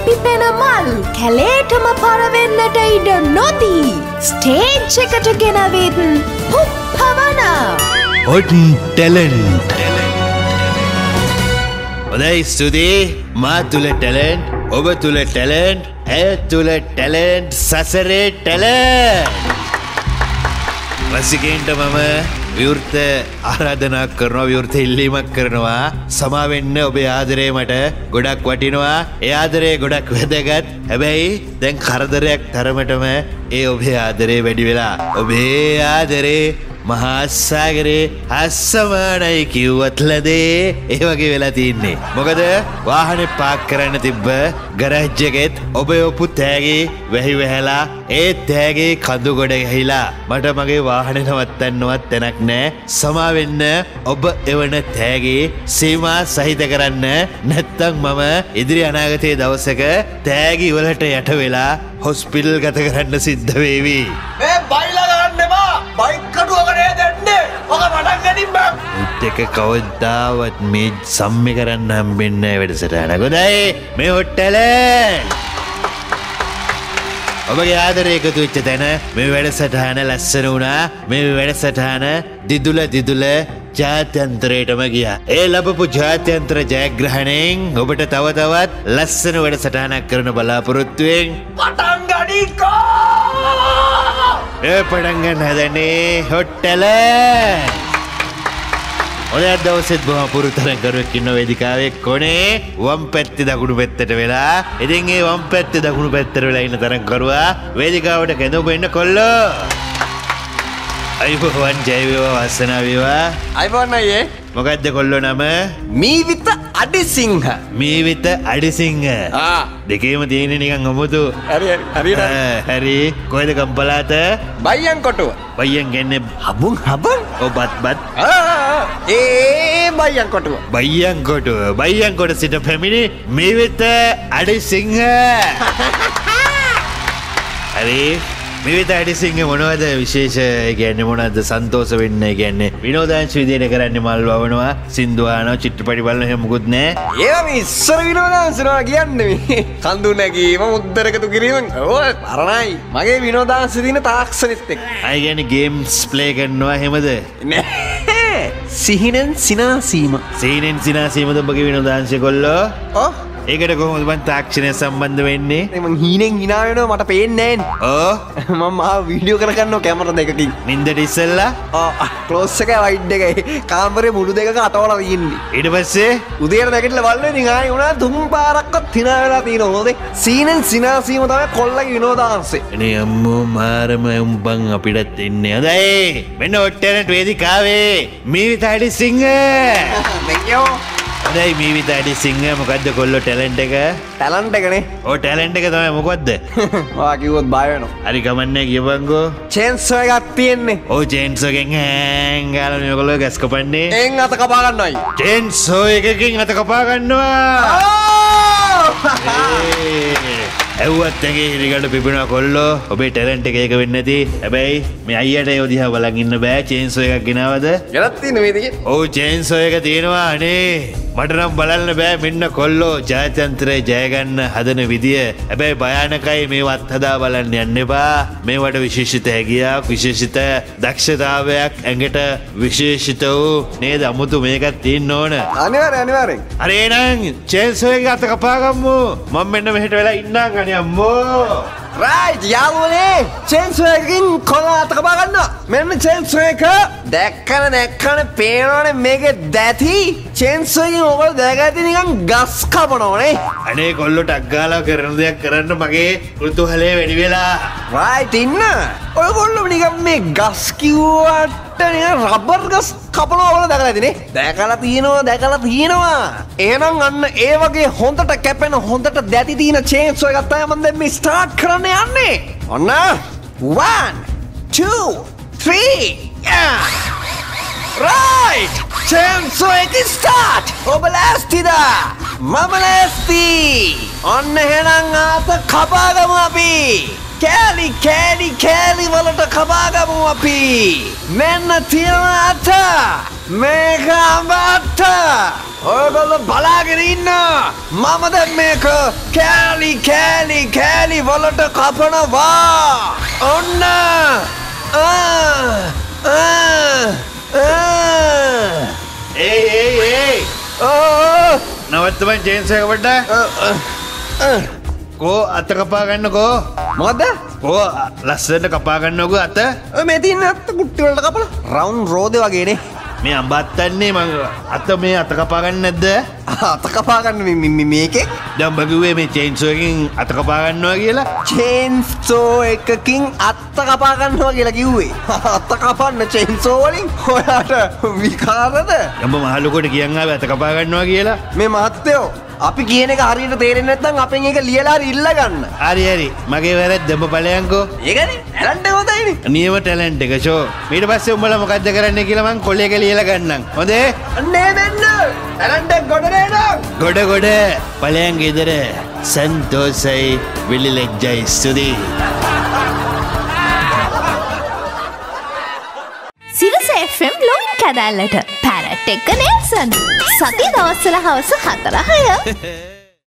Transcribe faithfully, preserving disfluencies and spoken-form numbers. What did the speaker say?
පිපෙන මල් කැලේටම පරවෙන්නට ඉඩ නොදී ස්ටේජ් එකට ගෙනවිත් පුප්පවන Hot talent. Hොඳයි ස්තුතියි මා තුල talent ඔබ තුල talent ඇය තුල talent සසරේ talent රසිකයන්ට මම විවෘත ආරාධනා කරනවා විවෘත ඉල්ලීමක් කරනවා සමා වෙන්න ඔබේ ආදරේ මට ගොඩක් වටිනවා ඒ ආදරේ ගොඩක් වැදගත් හැබැයි දැන් කරදරයක් තරමටම ඒ ඔබේ ආදරේ වැඩි වෙලා ඔබේ ආදරේ මහා සාගරේ අස්සමානයි කිව්වත් ලදේ ඒ වගේ වෙලා තින්නේ මොකද වාහනේ පාක් කරන්න තිබ්බ ගරේජ් එකෙත් ඔබේ ඔප්පු තෑගේ වැහි වැහැලා ඒ තෑගේ කඳු ගොඩ ගහිලා මට මගේ වාහනේ නවත්තන්නවත් තැනක් නැහැ සමා වෙන්න ඔබ එවන තෑගේ සීමා සහිත කරන්න නැත්තම් මම ඉදිරි අනාගතයේ දවසක තෑගි වලට යට වෙලා හොස්පිටල් ගත කරන්න සිද්ධ වේවි මේ බයිලා ගන්න එපා බයික් කටුවක නේද එන්නේ ඔක මඩක් ගනින් බං උත් එක කවදාවත් මේ සම්මි කරන්න හම්බෙන්නේ නැහැ වැඩසටහන. ගොඩයි මේ හොට්ටල ඔබගේ ආදරේ එකතු වෙච්ච තැන මේ වැඩසටහන ලස්සන වුණා. මේ වැඩසටහන දිදුල දිදුල ජාත්‍යන්තරයටම ගියා. ඒ ලැබපු ජාත්‍යන්තර ජයග්‍රහණයෙන් ඔබට තව තවත් ලස්සන වැඩසටහනක් කරන බලාපොරොත්තුවෙන් පටන් ගනිකෝ ඒ පටන් ගන්න හදන්නේ හොට්ටල ඔය දවසෙත් බොහොම පුරුතරම් කරුවෙක් ඉන්න වේදිකාවේ කොනේ වම් පැත්තේ දකුණු පැත්තට වෙලා ඉතින් ඒ වම් පැත්තේ දකුණු පැත්තට වෙලා ඉන්න තරම් කරුවා වේදිකාවට කැඳවපු ඉන්න කොල්ලෝ අයිබෝවන් ජය වේවා වාසනාව වේවා අයිබෝන් අයියේ මොකද්ද කොල්ලෝ නම මීවිත අඩිසිංහ මීවිත අඩිසිංහ ආ දෙකේම තියෙන්නේ නිකන් අමුතු හරි හරි හරියට හරි කොහෙද කම්පලාත බයියන් කොටුව බයියන් කියන්නේ හබුන් හබන් ඔබත් බත් ආ ඒ බයියන් කොටුව බයියන් කොටුව බයියන් කොට සිට පැමිණි මීවිත අඩිසිංහ හරි මීවිත අඩිසිංහ මොනවද විශේෂ කියන්නේ මොනවද සන්තෝෂ වෙන්නේ කියන්නේ විනෝදාංශ විදියට කරන්නේ මල් වවනවා සින්දු අහනවා චිත්‍රපටි බලනවා එහෙම මොකුත් නැහැ ඒවා මේ ඉස්සර විනෝදාංශනවා කියන්නේ මේ කඳු නැගීම මුද්දරකතු කිරීම ඕ පරණයි මගේ විනෝදාංශ දින තාක්ෂණෙත් එක්ක අය කියන්නේ ගේම්ස් ප්ලේ කරනවා එහෙමද නෑ සිහිනෙන් සිනාසීම සීනෙන් සිනාසීමද ඔබගේ විනෝදාංශය කොල්ලෝ ඔව් ඒකට කොහොමද මං තාක්ෂණය සම්බන්ධ වෙන්නේ මං හීනෙන් hina වෙනවා මට පේන්නේ නෑනේ ඕ මම ආ වීඩියෝ කරගන්නවා කැමරා දෙකකින් නින්දට ඉස්සෙල්ලා ආ ක්ලෝස් එකයි වයිඩ් එකයි කාමරේ මුළු දෙකක අටවලා තියෙන්නේ ඊට පස්සේ උදේට නැගිටලා බලන්නේ ඉතින් ආයි උනා තුන් පාරක්වත් hina වෙලා තියෙනවා හොඳේ සීනෙන් සිනාසීම තමයි කොල්ලගේ විනෝදාංශේ අනේ අම්මෝ මාරම උඹන් අපිටත් එන්නේ හොඳයි මෙන්න ඔට්ටේනට වේදිකාවේ මීවිත අඩිසිංහ මෙයෝ හොඳයි මීවිත අඩිසිංහ මොකද්ද කොල්ලෝ ටැලන්ට් එක ටැලන්ට් එකනේ ඔය ටැලන්ට් එක තමයි මොකද්ද ඔයා කිව්වොත් බය වෙනවා හරි කමන්නේ කියපන්කෝ චේන්සෝ එකක් තියෙන්නේ ඔව් චේන්සෝ එකෙන් හෑන් ගාලා මේගොල්ලෝ ගැස් කපන්නේ එන් අත කපා ගන්නවයි චේන්සෝ එකකින් අත කපා ගන්නවා ඇව්වත් ඇගේ හිරිගඩ පිපෙනවා කොල්ලෝ ඔබේ ටැලන්ට් එක ඒක වෙන්නේ නැති හැබැයි මේ අයියට ඒ දිහා බලන් ඉන්න බෑ චේන්සෝ එකක් ගෙනවද ගෙනත් තියෙන මේ දෙකේ ඔව් චේන්සෝ එක තියෙනවා අනේ මට නම් බලන්න බෑ මෙන්න කොල්ලෝ ජාත්‍යන්තරේ ජය ගන්න හදන විදිය හැබැයි භයානකයි මේවත් හදා බලන්න යන්න එපා මේවට විශේෂිත හැකියාවක් විශේෂිත දක්ෂතාවයක් ඇඟට විශේෂිත වූ නේද අමුතු මේකක් තියෙන්න ඕන අනිවාර්යෙන් අනිවාර්යෙන් හරි එහෙනම් චේන්සෝ එක අත කපා ගමු මම මෙන්න මෙහෙට වෙලා ඉන්නම් අනේ අම්මෝ රයිට් යාළුවනේ චේන්සෝ එකකින් කොළ අත කපා ගන්නවා මෙන්න චේන්සෝ එක දැක්කන දැක්කන පේනවනේ මේකේ දැති චේන්සෝ එකකින් ඔයගොල්ලෝ දැකගත්තේ නිකන් ගස් කපනවනේ අනේ කොල්ලෝ ටක් ගාලා කරන දෙයක් කරන්න මගේ කුතුහලය වැඩි වෙලා රයිට් ඉන්න ඔයගොල්ලෝ නිකන් මේ ගස් කිව්වට නිකන් රබර් ගස් කපනවා වල දැකලා ඇතිනේ දැකලා තියෙනවා දැකලා තියෙනවා එහෙනම් අන්න ඒ වගේ හොඳට කැපෙන හොඳට දැති තියෙන චේන්සෝ එකක් තමයි මම දැන් මේ ස්ටාර්ට් කරන්න යන්නේ ඔන්න one two three yeah right චේන්සෝ එක ස්ටාර්ට් ඔබ ලෑස්තිද මම ලෑස්ති ඔන්න එහෙනම් ආත කපාගමු අපි කෑලි කෑලි කෑලි වලට කපාගමු අපි මෙන්න තියෙන අත මේක අඹ අත ඔයගොල්ලෝ බලාගෙන ඉන්න. මම දැන් මේක කෑලි කෑලි කෑලි වලට කපනවා. ඔන්න. ආ ආ ඒ ඒ ඒ ආ නවත්තමන් චේන්ස් එක පොඩ්ඩක්. කෝ අත කපා ගන්නකෝ. මොකද? කෝ ලස්සනට කපා ගන්නකෝ අත. මේ තියෙන අත කුට්ටි වලට කපලා රවුන්ඩ් රෝදේ වගේනේ. මේ අඹත්තන්නේ මං අත මේ අත කපා ගන්න නැද්ද? අත කපා ගන්න මේකේ? දැන් ඔබ කිව්වේ මේ චේන්සෝ එකකින් අත කපා ගන්නවා කියලා. චේන්සෝ එකකින් අත කපා ගන්නවා කියලා කිව්වේ. අත කපන්න චේන්සෝ වලින් ඔයාට විකාරද? උඹ මහලුකොට කියන් ආවේ අත කපා ගන්නවා කියලා. මේ මහත්තයෝ අපි කියන එක හරියට තේරෙන්නේ නැත්නම් අපෙන් ඒක ලියලා හරි ඉල්ල ගන්න. හරි හරි මගේ වැරද්ද උඹ ඵලයන්කෝ. ඒකනේ ටැලන්ට් එක හොඳයිනේ. නියම ටැලන්ට් එක ෂෝ. ඊට පස්සේ උඹලා මොකද්ද කරන්නේ කියලා මං කොලේක ලියලා ගන්නම්. හොඳේ? අනේ මෙන්න ටැලන්ට් එක ගොඩ නේද? ගොඩ ගොඩ ඵලයන් ගෙදර සන්තෝසයි විලිලැජ්ජයි ස්තුතියි. සිරස එෆ් එම් ලොම් කැදැල්ලට පැරට් එක නෙල්සන් සති දවස්වල හවස හතර හය